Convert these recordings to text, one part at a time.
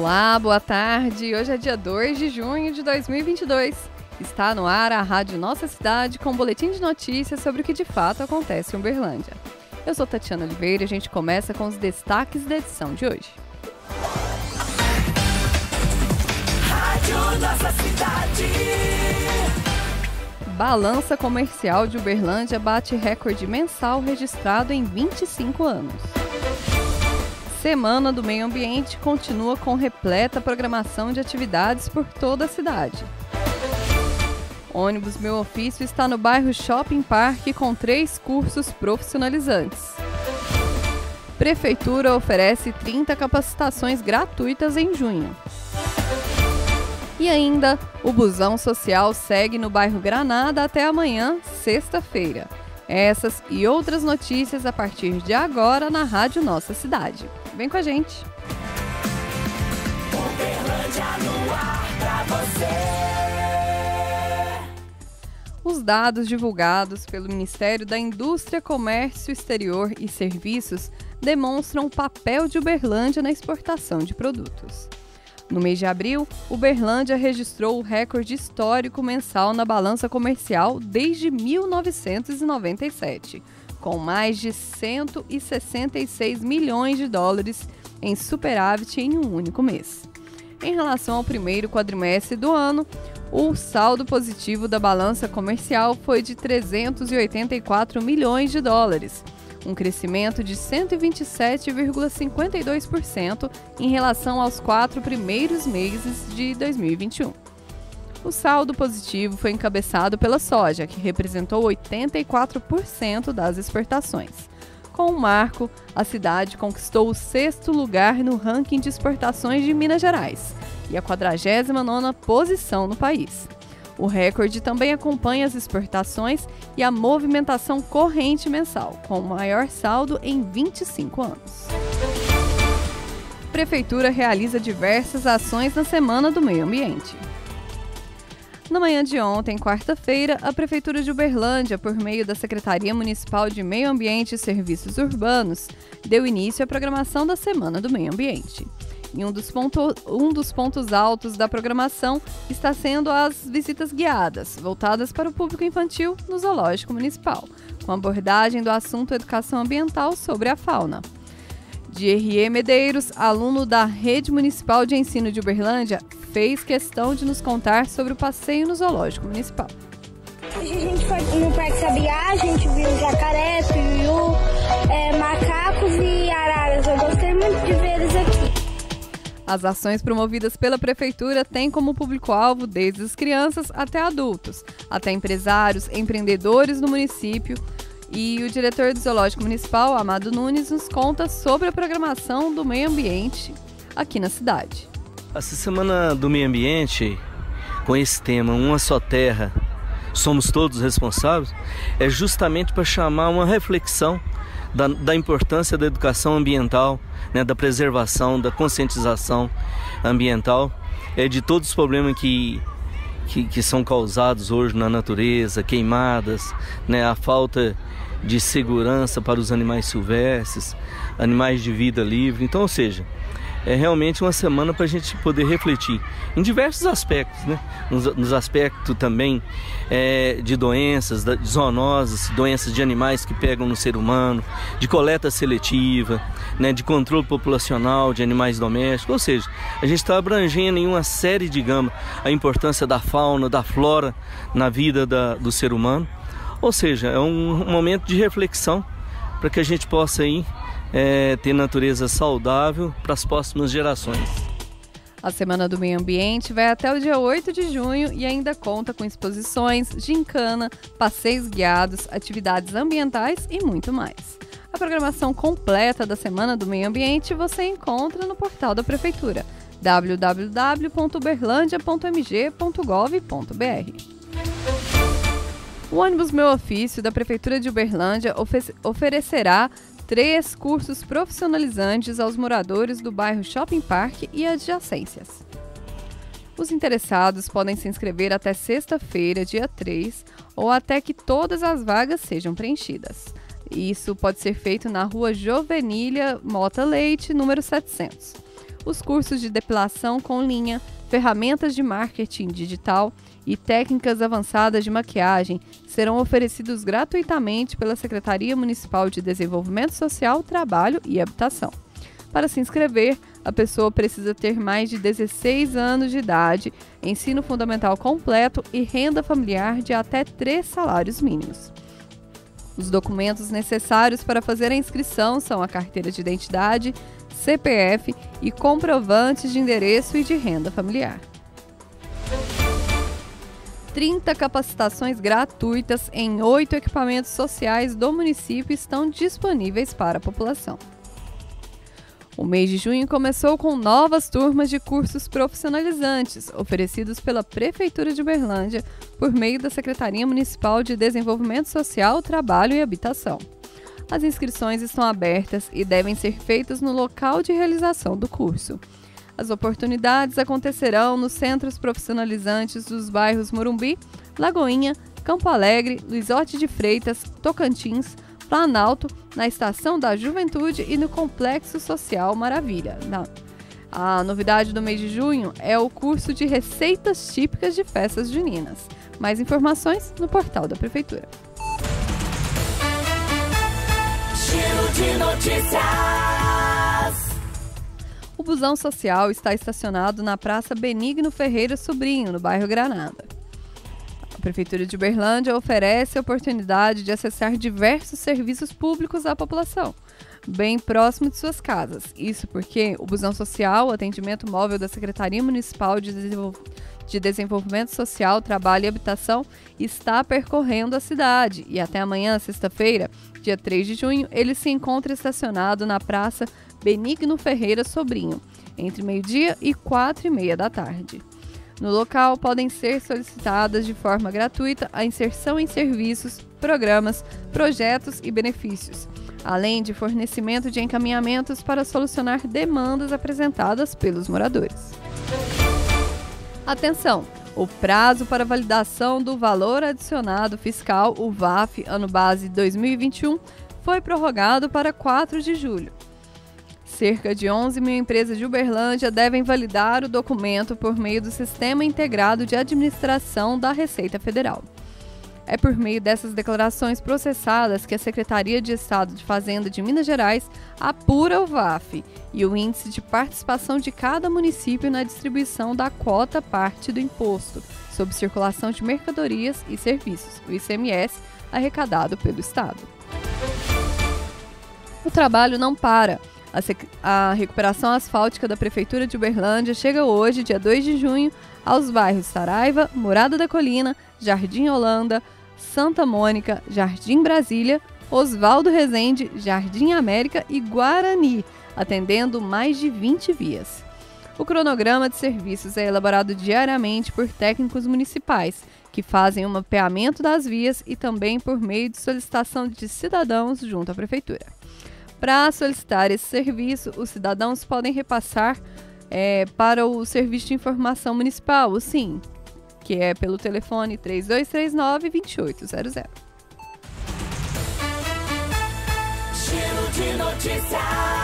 Olá, boa tarde. Hoje é dia 2 de junho de 2022. Está no ar a Rádio Nossa Cidade com um boletim de notícias sobre o que de fato acontece em Uberlândia. Eu sou Tatiana Oliveira e a gente começa com os destaques da edição de hoje. Rádio Nossa Cidade. Balança comercial de Uberlândia bate recorde mensal registrado em 25 anos. Semana do Meio Ambiente continua com repleta programação de atividades por toda a cidade. Ônibus Meu Ofício está no bairro Shopping Park com 3 cursos profissionalizantes. Prefeitura oferece 30 capacitações gratuitas em junho. E ainda, o busão social segue no bairro Granada até amanhã, sexta-feira. Essas e outras notícias a partir de agora na Rádio Nossa Cidade. Vem com a gente! Uberlândia no ar pra você. Os dados divulgados pelo Ministério da Indústria, Comércio Exterior e Serviços demonstram o papel de Uberlândia na exportação de produtos. No mês de abril, Uberlândia registrou o recorde histórico mensal na balança comercial desde 1997, com mais de 166 milhões de dólares em superávit em um único mês. Em relação ao primeiro quadrimestre do ano, o saldo positivo da balança comercial foi de 384 milhões de dólares, um crescimento de 127,52% em relação aos 4 primeiros meses de 2021. O saldo positivo foi encabeçado pela soja, que representou 84% das exportações. Com o marco, a cidade conquistou o 6º lugar no ranking de exportações de Minas Gerais e a 49ª posição no país. O recorde também acompanha as exportações e a movimentação corrente mensal, com o maior saldo em 25 anos. A Prefeitura realiza diversas ações na Semana do Meio Ambiente. Na manhã de ontem, quarta-feira, a Prefeitura de Uberlândia, por meio da Secretaria Municipal de Meio Ambiente e Serviços Urbanos, deu início à programação da Semana do Meio Ambiente. E um dos pontos altos da programação está sendo as visitas guiadas, voltadas para o público infantil no Zoológico Municipal, com abordagem do assunto educação ambiental sobre a fauna. Dierriê Medeiros, aluno da Rede Municipal de Ensino de Uberlândia, fez questão de nos contar sobre o passeio no Zoológico Municipal. Hoje a gente foi no Parque Sabiá, a gente viu jacaré, piu, macacos e araras. Eu gostei muito de ver eles aqui. As ações promovidas pela Prefeitura têm como público-alvo desde as crianças até adultos, até empresários, empreendedores no município. E o diretor do Zoológico Municipal, Amado Nunes, nos conta sobre a programação do meio ambiente aqui na cidade. Essa Semana do Meio Ambiente, com esse tema, Uma Só Terra, Somos Todos Responsáveis, é justamente para chamar uma reflexão da importância da educação ambiental, né, da preservação, da conscientização ambiental, de todos os problemas que são causados hoje na natureza, queimadas, né, a falta de segurança para os animais silvestres, animais de vida livre. Então, ou seja, é realmente uma semana para a gente poder refletir em diversos aspectos, né? Nos aspectos também de doenças, de zoonoses, doenças de animais que pegam no ser humano, de coleta seletiva, né? De controle populacional de animais domésticos. Ou seja, a gente está abrangendo em uma série de gama a importância da fauna, da flora na vida do ser humano. Ou seja, é um momento de reflexão para que a gente possa aí ter natureza saudável para as próximas gerações. A Semana do Meio Ambiente vai até o dia 8 de junho e ainda conta com exposições, gincana, passeios guiados, atividades ambientais e muito mais. A programação completa da Semana do Meio Ambiente você encontra no portal da Prefeitura, www.uberlandia.mg.gov.br. O ônibus Meu Ofício da Prefeitura de Uberlândia oferecerá 3 cursos profissionalizantes aos moradores do bairro Shopping Park e adjacências. Os interessados podem se inscrever até sexta-feira, dia 3, ou até que todas as vagas sejam preenchidas. Isso pode ser feito na Rua Jovenília Mota Leite, número 700. Os cursos de depilação com linha, ferramentas de marketing digital e técnicas avançadas de maquiagem serão oferecidos gratuitamente pela Secretaria Municipal de Desenvolvimento Social, Trabalho e Habitação. Para se inscrever, a pessoa precisa ter mais de 16 anos de idade, ensino fundamental completo e renda familiar de até 3 salários mínimos. Os documentos necessários para fazer a inscrição são a carteira de identidade, CPF e comprovantes de endereço e de renda familiar. 30 capacitações gratuitas em 8 equipamentos sociais do município estão disponíveis para a população. O mês de junho começou com novas turmas de cursos profissionalizantes, oferecidos pela Prefeitura de Uberlândia por meio da Secretaria Municipal de Desenvolvimento Social, Trabalho e Habitação. As inscrições estão abertas e devem ser feitas no local de realização do curso. As oportunidades acontecerão nos centros profissionalizantes dos bairros Morumbi, Lagoinha, Campo Alegre, Luizote de Freitas, Tocantins, Planalto, na Estação da Juventude e no Complexo Social Maravilha. A novidade do mês de junho é o curso de receitas típicas de festas juninas. Mais informações no portal da Prefeitura. Giro de notícias. O busão social está estacionado na Praça Benigno Ferreira Sobrinho, no bairro Granada. A Prefeitura de Uberlândia oferece a oportunidade de acessar diversos serviços públicos à população, bem próximo de suas casas. Isso porque o busão social, o atendimento móvel da Secretaria Municipal de Desenvolvimento Social, Trabalho e Habitação, está percorrendo a cidade e até amanhã, sexta-feira, dia 3 de junho, ele se encontra estacionado na Praça Benigno Ferreira Sobrinho, entre meio-dia e 4h30 da tarde. No local, podem ser solicitadas de forma gratuita a inserção em serviços, programas, projetos e benefícios, além de fornecimento de encaminhamentos para solucionar demandas apresentadas pelos moradores. Atenção! O prazo para validação do valor adicionado fiscal, o VAF, ano base 2021, foi prorrogado para 4 de julho. Cerca de 11 mil empresas de Uberlândia devem validar o documento por meio do Sistema Integrado de Administração da Receita Federal. É por meio dessas declarações processadas que a Secretaria de Estado de Fazenda de Minas Gerais apura o VAF e o índice de participação de cada município na distribuição da quota parte do imposto sobre circulação de mercadorias e serviços, o ICMS, arrecadado pelo Estado. O trabalho não para. A recuperação asfáltica da Prefeitura de Uberlândia chega hoje, dia 2 de junho, aos bairros Saraiva, Morada da Colina, Jardim Holanda, Santa Mônica, Jardim Brasília, Osvaldo Rezende, Jardim América e Guarani, atendendo mais de 20 vias. O cronograma de serviços é elaborado diariamente por técnicos municipais, que fazem o mapeamento das vias e também por meio de solicitação de cidadãos junto à Prefeitura. Para solicitar esse serviço, os cidadãos podem repassar para o Serviço de Informação Municipal, o SIM, que é pelo telefone 3239-2800. Giro de notícias.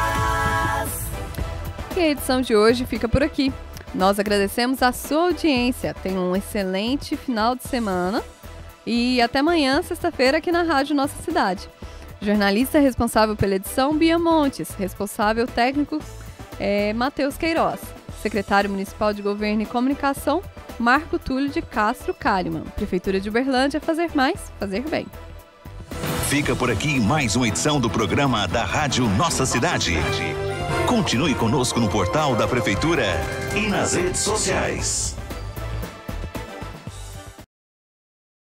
E a edição de hoje fica por aqui. Nós agradecemos a sua audiência. Tenha um excelente final de semana e até amanhã, sexta-feira, aqui na Rádio Nossa Cidade. Jornalista responsável pela edição, Bia Montes. Responsável técnico, Matheus Queiroz. Secretário Municipal de Governo e Comunicação, Marco Túlio de Castro Kalimann. Prefeitura de Uberlândia, fazer mais, fazer bem. Fica por aqui mais uma edição do programa da Rádio Nossa Cidade. Continue conosco no portal da Prefeitura e nas redes sociais.